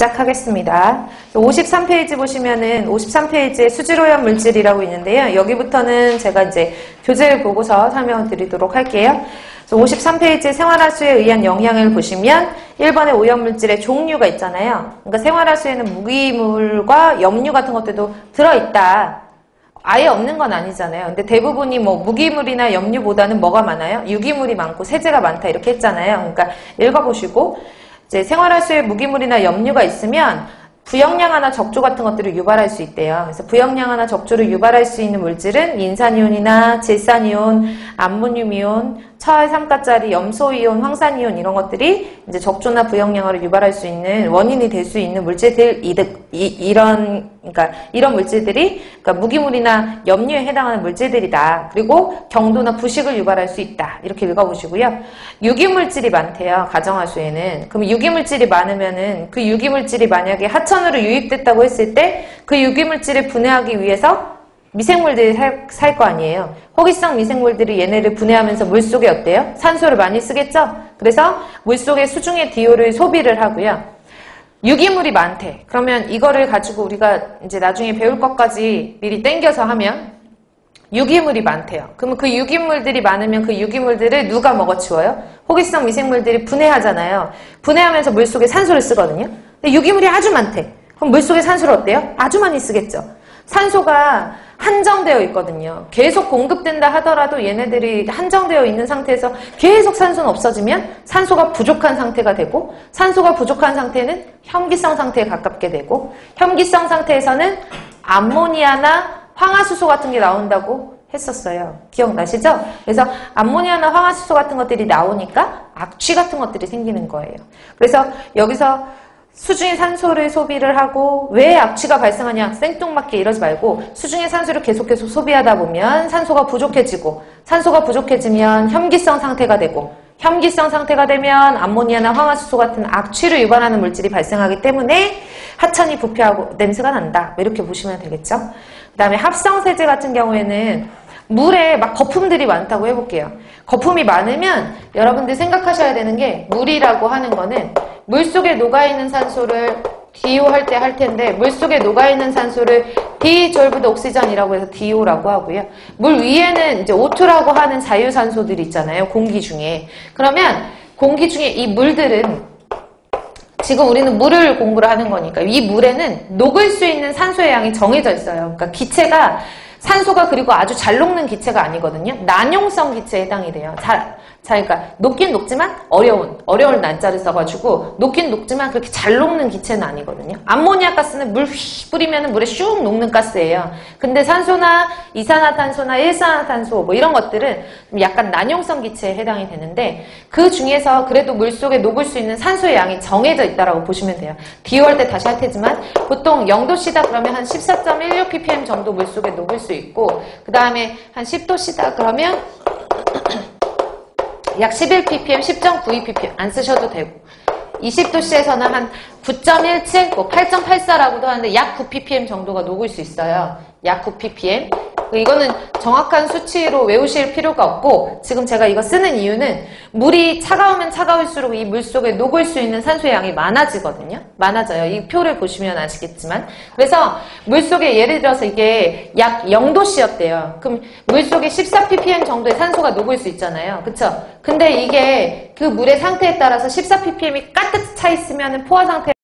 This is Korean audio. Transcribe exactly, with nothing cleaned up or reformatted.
시작하겠습니다. 오십삼 페이지 보시면은 오십삼 페이지에 수질오염 물질이라고 있는데요. 여기부터는 제가 이제 교재를 보고서 설명을 드리도록 할게요. 오십삼 페이지 생활하수에 의한 영향을 보시면 일 번에 오염물질의 종류가 있잖아요. 그러니까 생활하수에는 무기물과 염류 같은 것들도 들어있다. 아예 없는 건 아니잖아요. 근데 대부분이 뭐 무기물이나 염류보다는 뭐가 많아요? 유기물이 많고 세제가 많다 이렇게 했잖아요. 그러니까 읽어보시고 이제 생활하수에 무기물이나 염류가 있으면 부영량화나 적조 같은 것들을 유발할 수 있대요. 그래서 부영량화나 적조를 유발할 수 있는 물질은 인산이온이나 질산이온, 암모늄이온, 철, 삼가짜리, 염소이온, 황산이온 이런 것들이 이제 적조나 부영량화를 유발할 수 있는 원인이 될 수 있는 물질들 이득 이, 이런 그러니까 이런 물질들이 그러니까 무기물이나 염류에 해당하는 물질들이다. 그리고 경도나 부식을 유발할 수 있다. 이렇게 읽어보시고요. 유기물질이 많대요. 가정하수에는. 그럼 유기물질이 많으면은 그 유기물질이 만약에 하천으로 유입됐다고 했을 때 그 유기물질을 분해하기 위해서 미생물들이 살 거 아니에요. 호기성 미생물들이 얘네를 분해하면서 물속에 어때요? 산소를 많이 쓰겠죠? 그래서 물속에 수중의 디오를 소비를 하고요. 유기물이 많대. 그러면 이거를 가지고 우리가 이제 나중에 배울 것까지 미리 땡겨서 하면 유기물이 많대요. 그러면 그 유기물들이 많으면 그 유기물들을 누가 먹어치워요? 호기성 미생물들이 분해하잖아요. 분해하면서 물속에 산소를 쓰거든요. 근데 유기물이 아주 많대. 그럼 물속에 산소를 어때요? 아주 많이 쓰겠죠. 산소가 한정되어 있거든요. 계속 공급된다 하더라도 얘네들이 한정되어 있는 상태에서 계속 산소는 없어지면 산소가 부족한 상태가 되고 산소가 부족한 상태는 혐기성 상태에 가깝게 되고 혐기성 상태에서는 암모니아나 황화수소 같은 게 나온다고 했었어요. 기억나시죠? 그래서 암모니아나 황화수소 같은 것들이 나오니까 악취 같은 것들이 생기는 거예요. 그래서 여기서 수중의 산소를 소비를 하고 왜 악취가 발생하냐 생뚱맞게 이러지 말고 수중의 산소를 계속해서 소비하다 보면 산소가 부족해지고 산소가 부족해지면 혐기성 상태가 되고 혐기성 상태가 되면 암모니아나 황화수소 같은 악취를 유발하는 물질이 발생하기 때문에 하천이 부패하고 냄새가 난다 이렇게 보시면 되겠죠. 그 다음에 합성세제 같은 경우에는 물에 막 거품들이 많다고 해볼게요. 거품이 많으면 여러분들 생각하셔야 되는 게 물이라고 하는 거는 물속에 녹아있는 산소를 디오 할 때 할 텐데 물속에 녹아있는 산소를 디졸브드 옥시전이라고 해서 디오라고 하고요. 물 위에는 이제 오투라고 하는 자유산소들이 있잖아요. 공기 중에. 그러면 공기 중에 이 물들은 지금 우리는 물을 공부를 하는 거니까 이 물에는 녹을 수 있는 산소의 양이 정해져 있어요. 그러니까 기체가 산소가 그리고 아주 잘 녹는 기체가 아니거든요. 난용성 기체에 해당이 돼요. 잘, 잘, 그러니까 녹긴 녹지만 어려운, 어려운 난자를 써가지고 녹긴 녹지만 그렇게 잘 녹는 기체는 아니거든요. 암모니아 가스는 물 휘 뿌리면 물에 슉 녹는 가스예요. 근데 산소나 이산화탄소나 일산화탄소 뭐 이런 것들은 약간 난용성 기체에 해당이 되는데 그 중에서 그래도 물속에 녹을 수 있는 산소의 양이 정해져 있다라고 보시면 돼요. 디오 할 때 다시 할 테지만 보통 영 도씨다 그러면 한 십사 점 일육 ppm 정도 물속에 녹을 수 있고 그 다음에 한 십 도씨다 그러면 약 십일 ppm, 십 점 구이 ppm 안 쓰셔도 되고 이십 도씨에서는 한 구 점 일칠, 뭐 팔 점 팔사라고도 하는데 약 구 ppm 정도가 녹을 수 있어요. 약 구 ppm. 이거는 정확한 수치로 외우실 필요가 없고 지금 제가 이거 쓰는 이유는 물이 차가우면 차가울수록 이 물속에 녹을 수 있는 산소의 양이 많아지거든요. 많아져요. 이 표를 보시면 아시겠지만 그래서 물속에 예를 들어서 이게 약 영 도씨였대요. 그럼 물속에 십사 ppm 정도의 산소가 녹을 수 있잖아요. 그쵸? 근데 이게 그 물의 상태에 따라서 십사 ppm이 가득 차 있으면 포화 상태